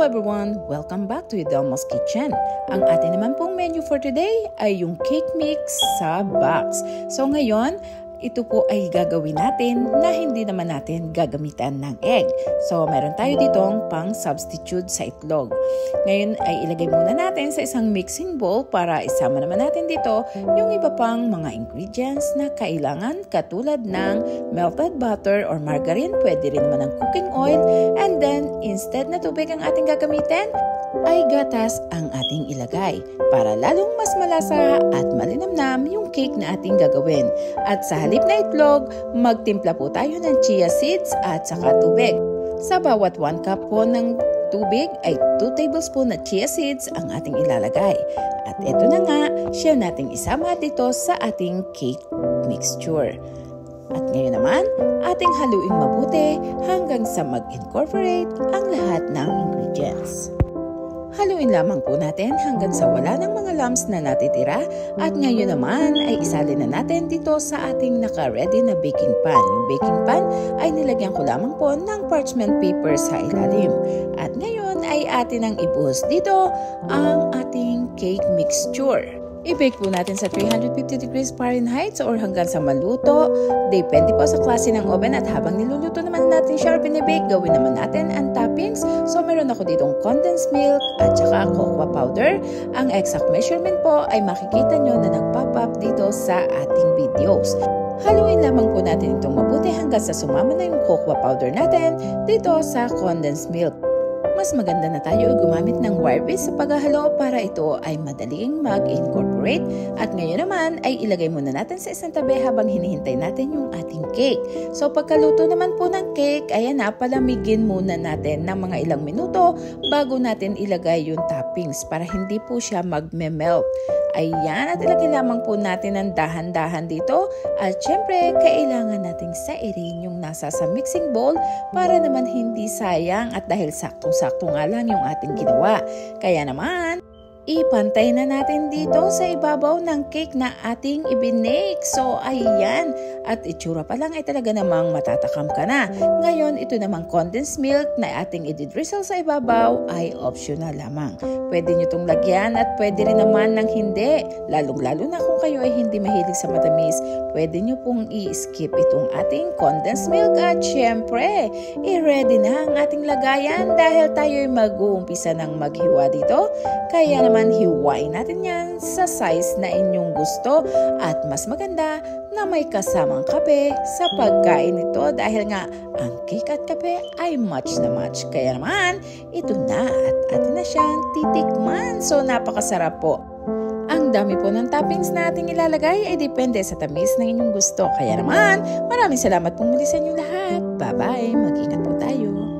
everyone! Welcome back to Idelma's Kitchen. Ang atin naman pong menu for today ay yung cake mix sa box. So ngayon, ito po ay gagawin natin na hindi naman natin gagamitan ng egg. So meron tayo ditong pang substitute sa itlog. Ngayon ay ilagay muna natin sa isang mixing bowl para isama naman natin dito yung iba pang mga ingredients na kailangan katulad ng melted butter or margarine, pwede rin naman ng cooking oil, and then instead na tubig ang ating gagamitin, ay gatas ang ating ilagay para lalong mas malasa at malinamnam yung cake na ating gagawin. At sa halip na itlog, magtimpla po tayo ng chia seeds at saka tubig. Sa bawat 1 cup po ng tubig ay 2 tablespoon na chia seeds ang ating ilalagay. At ito na nga, siya nating isama dito sa ating cake mixture. At ngayon naman, ating haluing mabuti hanggang sa mag-incorporate ang lahat ng ingredients. Haluin lamang po natin hanggang sa wala ng mga lumps na natitira at ngayon naman ay isalin na natin dito sa ating naka-ready na baking pan. Yung baking pan ay nilagyan ko lamang po ng parchment paper sa ilalim. At ngayon ay atin ang ibuhos dito ang ating cake mixture. I-bake po natin sa 350 degrees Fahrenheit or hanggang sa maluto. Depende po sa klase ng oven at habang niluluto naman natin siya or binibake, gawin naman natin ang toppings. So meron ako ditong condensed milk at saka cocoa powder. Ang exact measurement po ay makikita nyo na nag-pop up dito sa ating videos. Haluin lamang po natin itong mabuti hanggang sa sumama na yung cocoa powder natin dito sa condensed milk. Mas maganda na tayo gumamit ng wire whisk sa paghahalo para ito ay madaling mag-incorporate. At ngayon naman ay ilagay muna natin sa isang tabi habang hinihintay natin yung ating cake. So pagkaluto naman po ng cake, ayan na, palamigin muna natin ng mga ilang minuto bago natin ilagay yung toppings para hindi po siya mag-melt. Ayan, at ilagay lamang po natin ng dahan-dahan dito. At syempre, kailangan nating sairin yung nasa sa mixing bowl para naman hindi sayang at dahil saktong-sakto nga lang yung ating ginawa. Kaya naman, ipantay na natin dito sa ibabaw ng cake na ating ibinake. So, ayan. At itsura pa lang ay talaga namang matatakam ka na. Ngayon, ito namang condensed milk na ating i-drizzle sa ibabaw ay optional lamang. Pwede nyo itong lagyan at pwede rin naman ng hindi. Lalong-lalo na kung kayo ay hindi mahilig sa matamis, pwede nyo pong i-skip itong ating condensed milk. At syempre, i-ready na ang ating lagayan dahil tayo ay mag-uumpisa ng maghiwa dito. Kaya naman, hiwain natin yan sa size na inyong gusto at mas maganda na may kasamang kape sa pagkain nito dahil nga ang cake at kape ay match na match. Kaya naman, ito na at atin na siyang titikman. So napakasarap po. Ang dami po ng toppings na ating ilalagay ay depende sa tamis ng inyong gusto. Kaya naman, maraming salamat po muli sa inyong lahat. Bye-bye! Mag-ingat po tayo!